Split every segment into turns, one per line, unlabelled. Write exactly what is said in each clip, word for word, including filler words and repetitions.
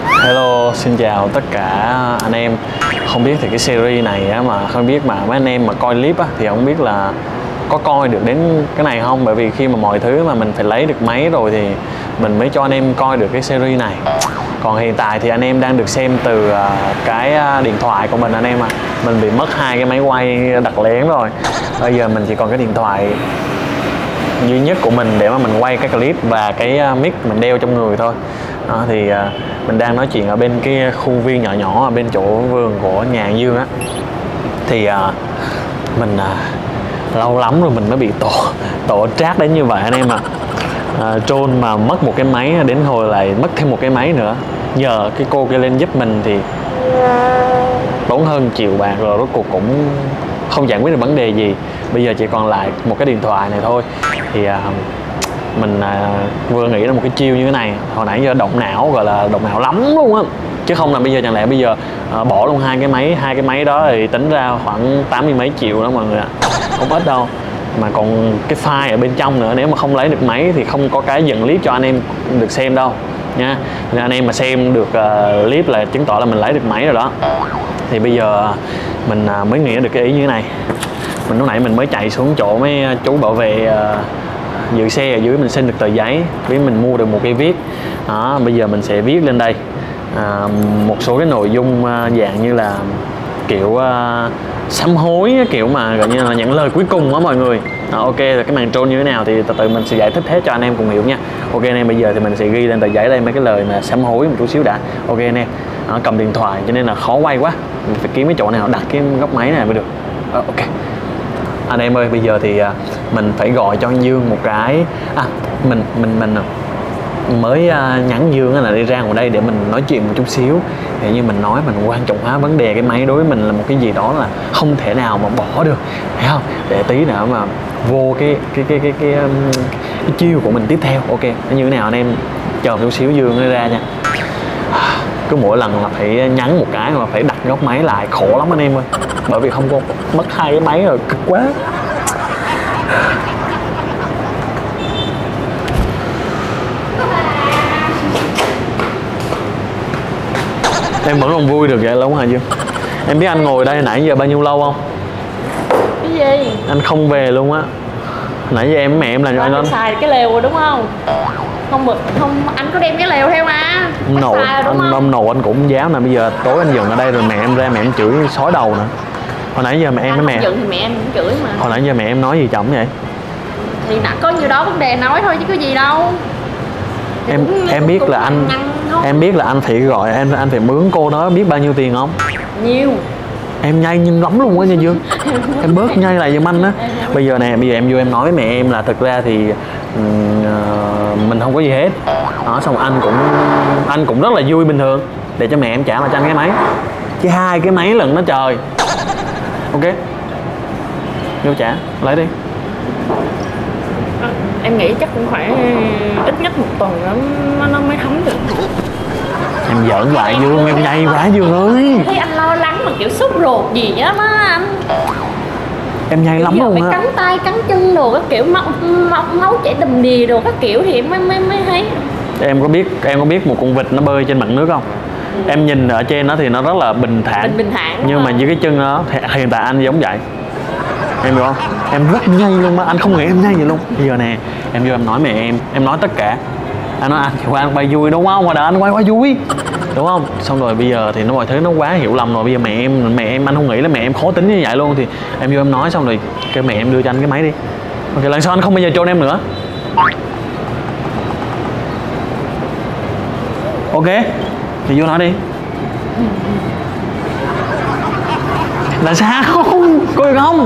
Hello, xin chào tất cả anh em. Không biết thì cái series này á, mà không biết mà mấy anh em mà coi clip á, thì không biết là có coi được đến cái này không. Bởi vì khi mà mọi thứ mà mình phải lấy được máy rồi thì mình mới cho anh em coi được cái series này. Còn hiện tại thì anh em đang được xem từ cái điện thoại của mình anh em ạ. À. Mình bị mất hai cái máy quay đặc lén rồi. Bây giờ mình chỉ còn cái điện thoại duy nhất của mình để mà mình quay cái clip và cái mic mình đeo trong người thôi. Đó, thì uh, mình đang nói chuyện ở bên cái khu viên nhỏ nhỏ ở bên chỗ vườn của nhà anh Dương á. Thì uh, mình uh, lâu lắm rồi mình mới bị tổ tổ trát đến như vậy anh em ạ. À. Uh, Trôn mà mất một cái máy đến hồi lại mất thêm một cái máy nữa. Nhờ cái cô kia lên giúp mình thì tốn hơn triệu bạc rồi, rốt cuộc cũng không giải quyết được vấn đề gì. Bây giờ chỉ còn lại một cái điện thoại này thôi. Thì uh, mình à, vừa nghĩ ra một cái chiêu như thế này, hồi nãy giờ động não, gọi là động não lắm luôn á, chứ không là bây giờ chẳng lẽ bây giờ à, bỏ luôn hai cái máy hai cái máy đó thì tính ra khoảng tám mươi mấy triệu đó mọi người ạ. Không ít đâu, mà còn cái file ở bên trong nữa, nếu mà không lấy được máy thì không có cái dựng clip cho anh em được xem đâu nha. Nên anh em mà xem được uh, clip là chứng tỏ là mình lấy được máy rồi đó. Thì bây giờ mình uh, mới nghĩ được cái ý như thế này. Mình lúc nãy mình mới chạy xuống chỗ mấy chú bảo vệ uh, giữ xe ở dưới, mình xin được tờ giấy với mình mua được một cái viết đó. Bây giờ mình sẽ viết lên đây à, một số cái nội dung à, dạng như là kiểu à, sám hối, kiểu mà gọi như là những lời cuối cùng đó mọi người. À, ok, rồi cái màn trôn như thế nào thì từ từ mình sẽ giải thích hết cho anh em cùng hiểu nha. Ok anh em, bây giờ thì mình sẽ ghi lên tờ giấy đây mấy cái lời mà sám hối một chút xíu đã. Ok anh em, à, cầm điện thoại cho nên là khó quay quá, mình phải kiếm cái chỗ nào đặt cái góc máy này mới được. À, ok anh em ơi, bây giờ thì mình phải gọi cho anh Dương một cái à, mình mình mình mới nhắn Dương là đi ra ngoài đây để mình nói chuyện một chút xíu. Thì như mình nói, mình quan trọng hóa vấn đề cái máy đối với mình là một cái gì đó là không thể nào mà bỏ được, thấy không? Để tí nữa mà vô cái cái cái cái cái, cái, cái chiêu của mình tiếp theo. Ok, nó như thế nào anh em chờ một chút xíu, Dương nó ra nha. Cứ mỗi lần là phải nhắn một cái mà phải đặt góc máy lại, khổ lắm anh em ơi, bởi vì không có mất hai cái máy rồi, cực quá. Em vẫn còn vui được vậy đúng hả Dương? Em biết anh ngồi đây nãy giờ bao nhiêu lâu không?
Cái gì?
Anh không về luôn á. Nãy giờ em mẹ em làm cho anh
xài cái lều rồi đúng không? Không bực, không, anh có đem cái lều theo mà.
Ông nội, anh, ông nội anh cũng dám. Mà bây giờ tối anh dừng ở đây rồi mẹ em ra, mẹ em chửi sói đầu nữa. Hồi nãy giờ mẹ em với mẹ
dừng thì mẹ em cũng chửi mà.
Hồi nãy giờ mẹ em nói gì chồng vậy?
Thì đã có nhiêu đó vấn đề nói thôi chứ có gì đâu. Thì
em
cũng,
em
cũng,
biết
cũng
là anh em biết là anh phải gọi em anh phải mướn cô đó biết bao nhiêu tiền không?
Nhiều.
Em nhây nhưng lắm luôn á nha Dương. Em bớt nhây lại giùm anh á. Bây giờ nè, bây giờ em vô em nói với mẹ em là thực ra thì uh, mình không có gì hết đó. Xong anh cũng anh cũng rất là vui bình thường để cho mẹ em trả mà cho anh cái máy, chứ hai cái máy lần nó trời. Ok, vô trả lấy đi.
Em nghĩ chắc cũng phải ít nhất một tuần nó nó mới thấm được.
Em giỡn lại Dương, em nhây quá Dương ơi.
Thấy anh lo lắng mà kiểu sốt ruột gì á má anh.
Em nhây lắm luôn á.
Cắn tay cắn chân đồ các kiểu, máu máu chảy đầm đìa đồ các kiểu thì mới mới mới thấy.
Em có biết em có biết một con vịt nó bơi trên mặt nước không? Ừ. Em nhìn ở trên nó thì nó rất là bình thản,
bình, bình thản
nhưng
rồi.
Mà dưới cái chân nó hiện tại anh giống vậy. Em hiểu không? Em rất nhây luôn mà anh không nghĩ em nhây vậy luôn. Bây giờ nè, em vô em nói mẹ em, em nói tất cả. Anh nói anh qua anh quay vui đúng không? Mà đợi anh quay quá vui, đúng không? Xong rồi bây giờ thì nó mọi thứ nó quá hiểu lầm rồi. Bây giờ mẹ em mẹ em anh không nghĩ là mẹ em khó tính như vậy luôn. Thì em vô em nói xong rồi kêu mẹ em đưa cho anh cái máy đi. Ok, lần sau anh không bao giờ trôn em nữa. Ok, thì vô nói đi. Là sao? Có được không?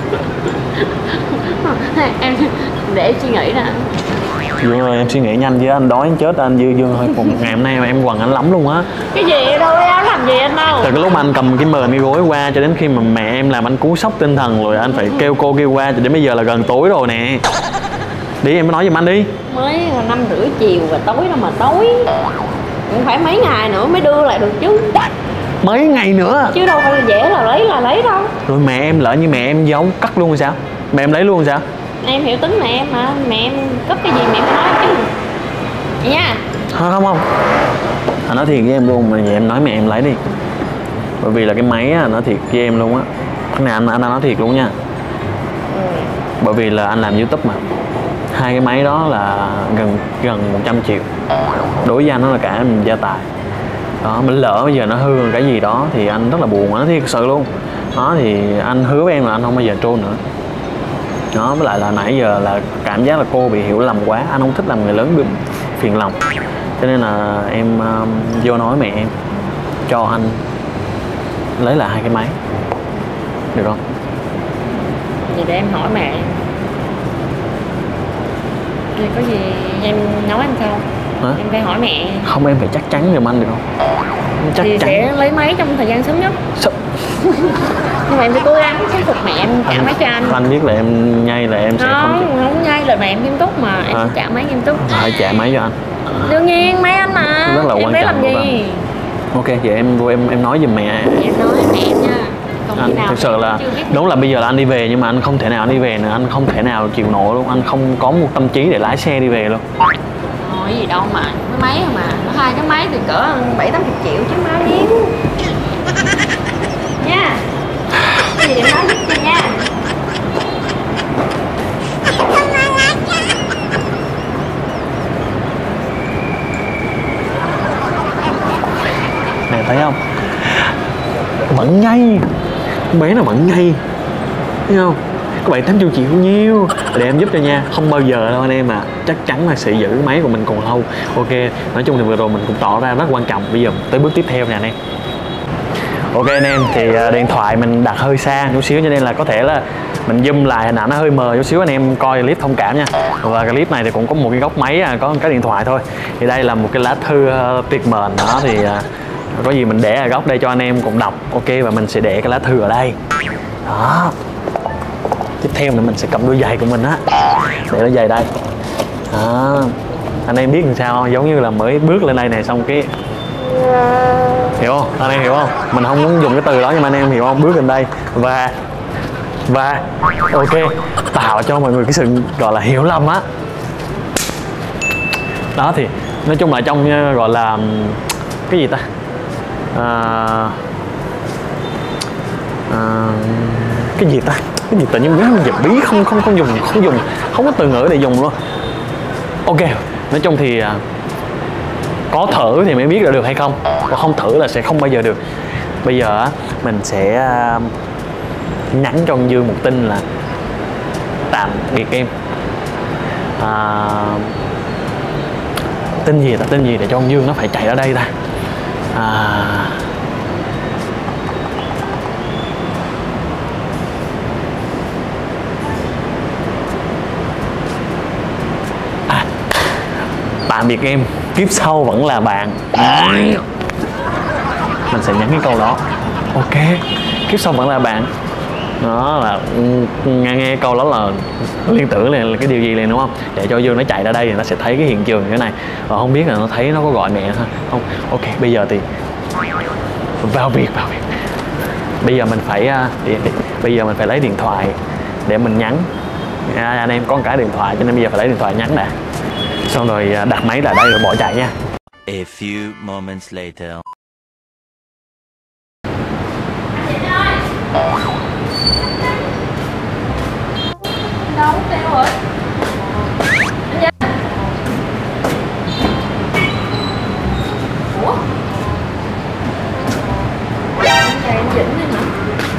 Em để em suy nghĩ nè.
Dương ơi, em suy nghĩ nhanh chứ anh đói chết anh. Dương Dương ơi, ngày hôm nay mà em quằn anh lắm luôn á.
Cái gì đâu, em làm gì anh đâu.
Từ cái lúc mà anh cầm cái mền cái gối qua cho đến khi mà mẹ em làm anh cú sốc tinh thần rồi anh phải kêu cô kêu qua cho đến bây giờ là gần tối rồi nè. Đi em mới nói giùm anh đi.
Mới năm rưỡi chiều và tối đâu mà tối. Cũng phải mấy ngày nữa mới đưa lại được chứ.
Mấy ngày nữa
chứ đâu phải dễ là lấy là lấy đâu.
Rồi mẹ em lỡ như mẹ em giấu cắt luôn sao? Mẹ em lấy luôn sao?
Em hiểu tính mẹ em mà. Mẹ em cấp cái gì mẹ em nói chứ nha.
Không không không Anh nói thiệt với em luôn, mà vậy em nói mẹ em lấy đi. Bởi vì là cái máy á, nói thiệt với em luôn á. Cái này anh, anh nói thiệt luôn nha.
Ừ.
Bởi vì là anh làm YouTube mà. Hai cái máy đó là gần gần một trăm triệu. Đối với anh nó là cả gia tài. Đó, mình lỡ bây giờ nó hư cái gì đó thì anh rất là buồn, nó thiệt sự luôn. Đó thì anh hứa với em là anh không bao giờ trôn nữa. Đó, với lại là nãy giờ là cảm giác là cô bị hiểu lầm quá. Anh không thích làm người lớn bị phiền lòng. Cho nên là em um, vô nói mẹ em cho anh lấy lại hai cái máy. Được không?
Vậy để em hỏi mẹ. Thì có gì em nói anh sao?
Hả?
Em phải hỏi mẹ.
Không, em phải chắc chắn giùm anh được không? Chắc
thì
chắn.
sẽ lấy máy trong thời gian sớm nhất.
Sao?
Nhưng mà em phải cố gắng thuyết phục mẹ em trả
anh,
máy cho anh.
Anh biết là em nhây là em sẽ
không
không
không nhây, lời mẹ em nghiêm túc mà em
à.
sẽ trả máy nghiêm túc.
Phải trả máy cho anh.
Đương nhiên máy anh mà.
Rất là
em
quan
biết
trọng
làm gì.
Ok, vậy em vô em em nói giùm mẹ.
Em nói với mẹ em nha. Còn
Anh thực sự là đúng là bây giờ là anh đi về, nhưng mà anh không thể nào anh đi về nữa, anh không thể nào chịu nổi luôn, anh không có một tâm trí để lái xe đi về luôn.
Thôi gì đâu mà, cái máy mà hai cái máy thì cỡ bảy tám chục triệu chứ má điếng. Nha. Cái gì để nói giúp cho nha.
Nè thấy không? Vẫn ngay. Con bé nó vẫn ngay. Thấy không? Có bảy tám chục triệu nhiêu. Để em giúp cho nha. Không bao giờ đâu anh em à. Chắc chắn là sẽ giữ máy của mình còn lâu. Ok. Nói chung thì vừa rồi mình cũng tỏ ra rất quan trọng. Bây giờ tới bước tiếp theo nè anh em. Ok anh em, thì điện thoại mình đặt hơi xa chút xíu cho nên là có thể là mình zoom lại hình ảnh nó hơi mờ chút xíu, anh em coi clip thông cảm nha. Và cái clip này thì cũng có một cái góc máy, có cái điện thoại thôi. Thì đây là một cái lá thư uh, tuyệt mệnh đó, thì uh, có gì mình để ở góc đây cho anh em cùng đọc. Ok, và mình sẽ để cái lá thư ở đây. Đó. Tiếp theo là mình sẽ cầm đôi giày của mình á, để đôi giày đây. Đó. Anh em biết làm sao không? Giống như là mới bước lên đây này xong cái hiểu không? Anh em hiểu không? Mình không muốn dùng cái từ đó nhưng mà anh em hiểu không? Bước lên đây và và ok, tạo cho mọi người cái sự gọi là hiểu lầm á. Đó thì nói chung là trong gọi là cái gì ta? À, à, cái gì ta? Cái gì tự nhiên biết dịch bí không không không dùng không dùng không có từ ngữ để dùng luôn. Ok, nói chung thì có thử thì mới biết là được hay không, còn không thử là sẽ không bao giờ được. Bây giờ mình sẽ nhắn cho ông Dương một tin là tạm biệt em. À, tin gì ta, tin gì để cho ông Dương nó phải chạy ở đây ta. À, à, tạm biệt em, kiếp sau vẫn là bạn. À, mình sẽ nhắn cái câu đó. Ok, kiếp sau vẫn là bạn. Đó là nghe, nghe câu đó là liên tưởng là, là cái điều gì liền, đúng không? Để cho Dương nó chạy ra đây thì nó sẽ thấy cái hiện trường như thế này, và không biết là nó thấy nó có gọi mẹ không. Ok, bây giờ thì vào việc vào việc bây giờ mình phải đi, đi. Bây giờ mình phải lấy điện thoại để mình nhắn. À, anh em có một cái điện thoại cho nên bây giờ phải lấy điện thoại nhắn nè, xong rồi đặt máy lại đây rồi bỏ chạy nha.
A few moments later.
Đâu theo rồi. Ủa? Chạy em Vĩnh đây hả?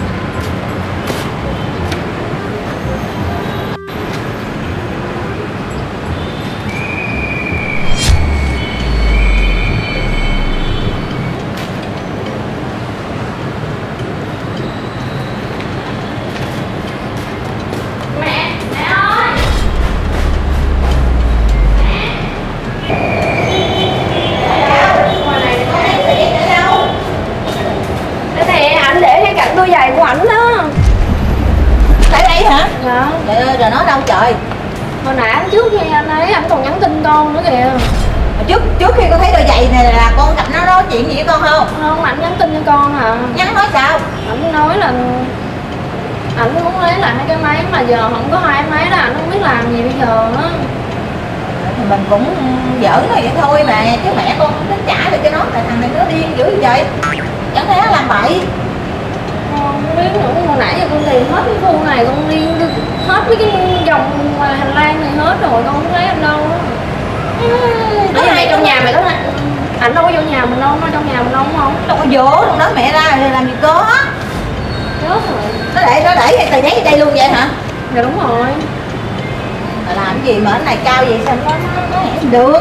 Của ảnh đó.
Tại đây hả?
Dạ.
Trời ơi, rồi nó đâu trời?
Hồi nãy anh trước khi anh ấy anh còn nhắn tin con nữa kìa.
Trước trước khi con thấy đôi giày này là con gặp nó nói chuyện gì với con không?
Không, ảnh nhắn tin cho con à.
Nhắn nói sao?
Ảnh nói là ảnh muốn lấy lại hai cái máy mà giờ không có hai máy đó, ảnh không biết làm gì bây giờ á.
thì mình cũng giỡn nó vậy thôi mà, chứ mẹ con cũng tính trả lại cho nó, tại thằng này nó điên dữ vậy, chẳng lẽ nó làm bậy.
Không biết nữa, hồi nãy giờ con tìm hết cái khu này, con đi hết mấy cái vòng hành lang này hết rồi, con không thấy anh đâu á. Ở đây trong nhà mày có ảnh đâu có vô nhà mình đâu, nó trong nhà mình đâu không?
Đâu có vô luôn đó, mẹ ra rồi làm gì có.
Chết rồi.
Nó để nó để tờ giấy ở đây luôn vậy hả?
Dạ đúng rồi.
Mà làm gì mà cái này cao vậy sao nó nó nó hẹn được?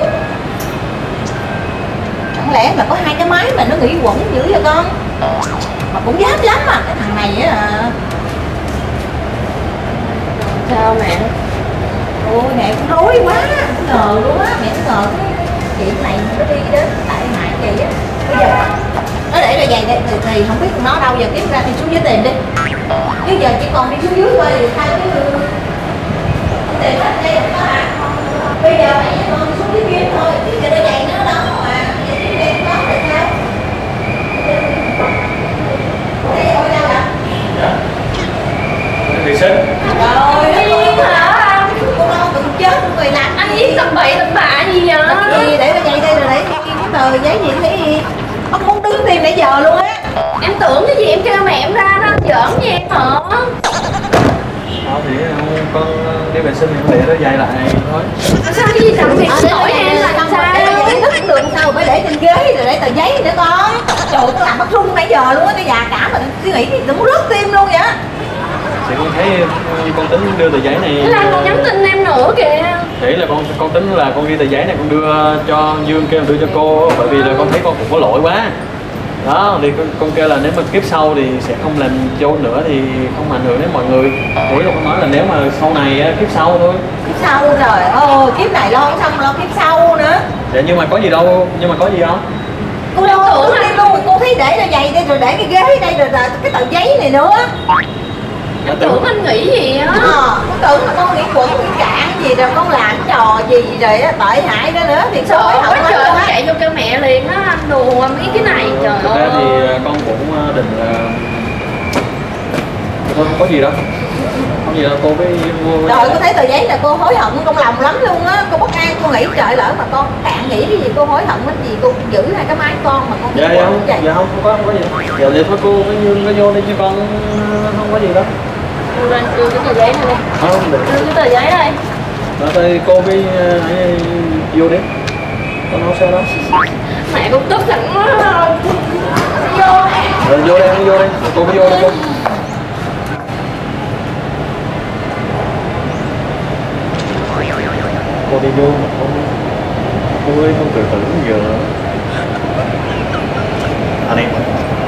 Chẳng lẽ mà có hai cái máy mà nó nghĩ quẩn dữ vậy con? Mà cũng dám lắm mà cái thằng này á.
Sao mẹ?
Ôi mẹ cũng rối quá, ngờ luôn á, mẹ cũng ngờ cái chuyện này nó đi đến tại hại vậy á. Bây giờ nó để rồi vậy đây thì, thì không biết nó đâu, giờ kiếm ra thì xuống dưới tìm đi. Chứ giờ chỉ còn đi xuống dưới thôi thì thay cái tìm hết đây có hả? Bây giờ mẹ với con xuống dưới kia thôi, chứ giờ nó vậy nó đâu mà giờ đi đây có được sao? Đây ôi đâu ạ?
Vệ sinh.
Rồi
Anh Yên hả anh?
cô đâu tự chết người làm
Anh Yên tầm bậy tầm bạ gì vậy?
cái gì để nó vậy đây rồi để cái tờ giấy gì thấy gì? Ông muốn đứng tìm nãy giờ luôn á.
Em tưởng cái gì em kêu mẹ em ra đó, giỡn với em hả?
Thôi thì con đi vệ sinh thì con để nó dày lại thôi.
Sao cái gì làm việc
Ờ,
nổi em là làm sao?
Vậy thức được sao phải để trên ghế rồi để tờ giấy nữa con. Trời ơi, con làm bắt rung nãy giờ luôn á, cái già cả mà suy nghĩ đừng có rớt tim luôn vậy.
Thì con thấy con tính đưa tờ giấy này.
Là con nhắn tin em nữa kìa.
Nghĩ là con con tính là con ghi tờ giấy này con đưa cho Dương, kêu đưa cho cô, bởi vì là con thấy con cũng có lỗi quá. Đó thì con, con kêu là nếu mà kiếp sau thì sẽ không làm dâu nữa thì không ảnh hưởng đến mọi người. Thế là con nói là nếu mà sau này kiếp sau thôi.
Kiếp sau rồi, ồ kiếp này lo không xong lo kiếp sau nữa.
Dạ nhưng mà có gì đâu, nhưng mà có gì không?
Cô đâu tưởng đi luôn, cô thấy để ra giày đây rồi để cái ghế đây rồi là cái tờ giấy này nữa.
Dạ,
Tưởng anh nghĩ gì á?
Ờ, con tưởng là con nghĩ quẩn nghĩ cạn gì rồi con làm trò gì rồi á, tệ hại đó nữa thì
Trời
hối
ơi,
hận
trời
lắm
nó
á.
chạy vô kêu mẹ liền á, anh đùa mấy cái này trời
Thực ra
ơi.
thì con cũng định là thôi không có gì đâu, không gì đâu, cô với mua.
Rồi cô thấy tờ giấy là cô hối hận trong lòng lắm luôn á, cô bất an, cô nghĩ trời lỡ mà con cạn nghĩ cái gì cô hối hận cái gì, cô giữ hai cái máy con mà con
Dạ
nghĩ
dạ
quẩn
không,
vậy.
dạ không, không có, không có gì. Giờ thì thôi cô với Dương có vô đi chứ con không có gì đâu.
Đưa lên, đưa cái tờ giấy này lên.
Không được.
Đưa cái tờ giấy đây.
Rồi thì cô với ấy vô đi. Con không sao đâu.
Mẹ cũng tức giận quá rồi. Vô nè.
Rồi vô đây, vô đây. Cô cứ vô đi cô. Cô đi vô mà không, cô ơi không tự tử giờ. Anh em,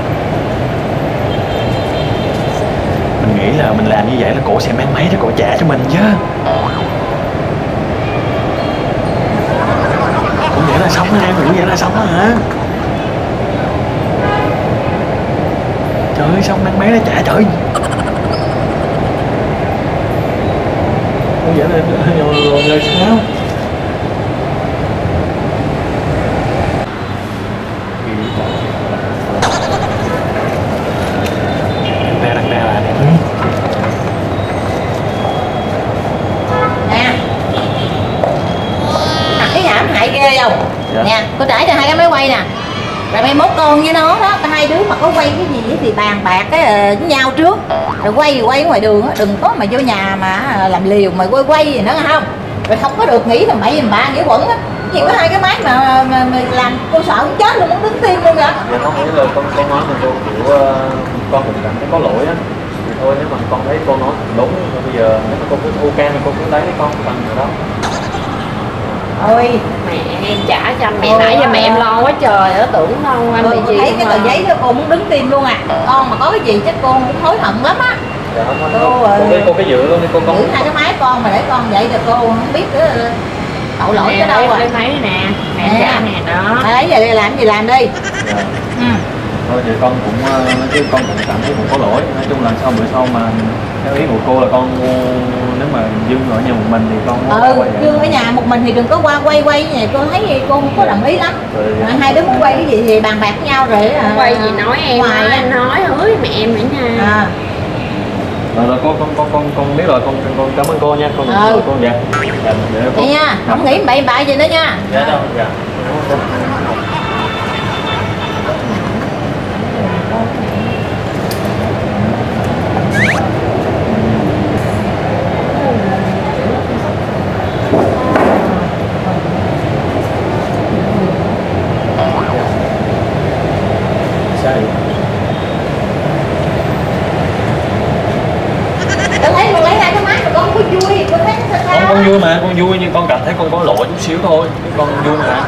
mình nghĩ là mình làm như vậy là cổ sẽ mang máy để cổ trả cho mình chứ. Cũng vậy là xong đó em, cũng vậy là xong đó hả? Trời ơi, xong mang máy để trả trời. Cũng vậy là rồi, rồi sao? Đăng đăng đăng là đẹp.
Nè à, cái nhà hại ghê không?
Dạ.
Nè cô trải cho hai cái máy quay nè, rồi mai mốt con với nó đó, hai đứa mà có quay cái gì thì bàn bạc cái với nhau trước, rồi quay quay ở ngoài đường á, đừng có mà vô nhà mà làm liều mà quay quay gì nữa không, rồi không có được nghĩ là mày mà ba nghĩa quẩn á. Chỉ có hai cái máy mà, mà, mà làm cô sợ cũng chết luôn, muốn đứng tim luôn vậy.
Dạ không, nghĩa là con con nói là cô kiểu uh, con cũng cảm thấy có lỗi á, thì thôi nếu mà con thấy cô nói đúng rồi, bây giờ nếu mà con cứ ok thì con cứ lấy cái con bằng rồi đó.
Ôi
Mẹ em trả cho mẹ,
Ôi,
nãy giờ mẹ em
à.
lo quá trời nó tưởng đâu anh
ừ,
bị
cô
gì
thấy cái
mà.
tờ giấy đó cô muốn đứng tim luôn à. Con mà có cái gì chắc cô cũng hối hận lắm á.
Dạ không,
Cô,
cô,
ờ,
cô, cô, cô cái giữ luôn đi cô con.
Giữ hai cái máy con mà để con vậy rồi cô không biết nữa, tội lỗi
Nè,
tới đâu
lấy-
à.
lấy máy này nè, mẹ
Nè.
trả nè đó.
Đấy giờ đi làm gì làm đi.
Dạ.
Ừ.
Thôi thì con cũng uh, nói chứ con cũng cảm thấy cũng có lỗi, nói chung là sau bữa sau mà theo ý của cô là con uh, nếu mà Dương ở nhà một mình thì con không
Ừ,
quay vậy.
Dương ở nhà một mình thì đừng có qua quay quay như cô thấy gì cô không có đồng ý lắm.
Rồi,
Rồi, hai đứa muốn quay cái gì thì bàn bạc với nhau rồi à,
Quay gì nói em
ngoài
nói,
á.
anh nói hỡi mẹ em nữa nha.
À,
Rồi, rồi con con con con con biết rồi, con con, con cảm ơn cô nha, con
Ừ.
con dạ. Dạ, để cô.
Vậy nha, không nghĩ bậy bạ gì nữa nha.
Dạ đâu, dạ. Cảm ơn cô. Sao vậy?
Con thấy con lấy hai cái máy mà con có vui, con thấy nó sao
Con
sao
con vui mà, con vui nhưng con cảm thấy con có lỗi chút xíu thôi, chứ con vui mà.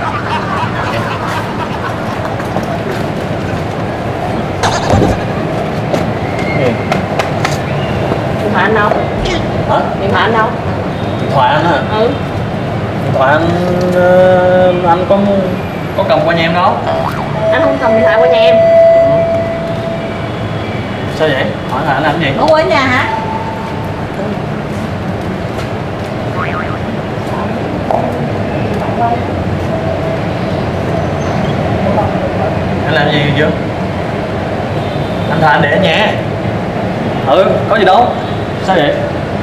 Gì?
Điện thoại anh đâu?
Hả?
Điện thoại anh đâu?
Điện thoại anh hả?
Ừ.
Điện thoại anh ờ, anh có có cầm qua nhà em đâu?
Anh không cầm điện thoại qua nhà em.
Sao vậy? Hỏi là anh làm gì?
Con ở nhà hả?
Anh làm gì chưa? Anh thà anh để ở nhà. Ừ, có gì đâu. Sao vậy?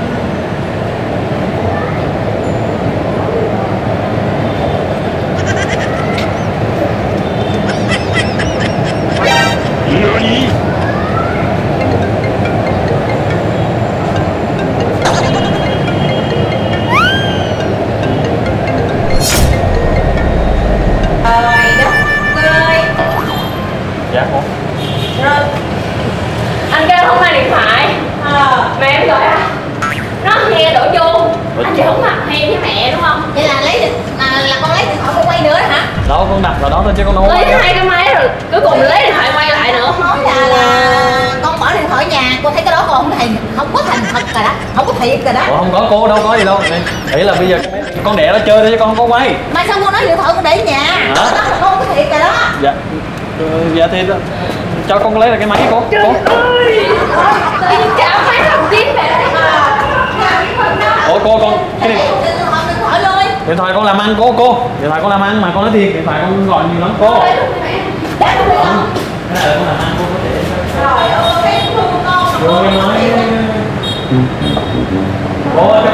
Trời đất ơi.
Dạ cô.
Rồi.
Anh kêu không mang điện thoại.
Ờ.
Mẹ em gọi à? Nó nghe đổ vô. Anh chỉ không mặt hay với mẹ đúng không?
Vậy là lấy điện- là, là con lấy điện thoại con quay nữa hả?
Đâu con đặt vào đó thôi chứ con đâu có
Lấy
quay đâu.
hai cái máy rồi cuối cùng lấy điện thoại quay lại nữa.
Nói là là con bỏ điện thoại ở nhà, con thấy cái đó con không thành không có thành thật rồi đó, không có thiệt rồi đó.
Ủa, không có cô đâu có gì đâu. Ý là bây giờ con đẻ nó chơi thôi chứ con không có quay.
Mà sao con nói điện thoại con để ở nhà?
Hả?
Đó là con không có thiệt rồi đó.
Dạ. Ừ, dạ thì cho con lấy lại cái máy cô.
Trời
Cô.
ơi! Tự nhiên chả máy làm chiếc mẹ.
Ủa cô con cái điện,
Điện thoại điện thoại luôn.
điện thoại con làm ăn cô cô. Điện thoại con làm ăn mà con nói thiệt, điện thoại con gọi nhiều lắm cô. Cái này là con làm ăn cô có thể.
Trời ơi, cái thương con.
Vô em nói. Cô ơi,